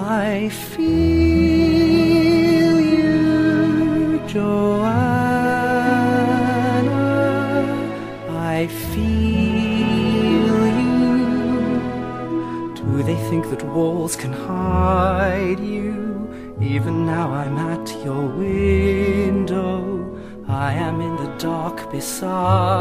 I feel you, Joanna. I feel you. Do they think that walls can hide you? Even now I'm at your window. I am in the dark beside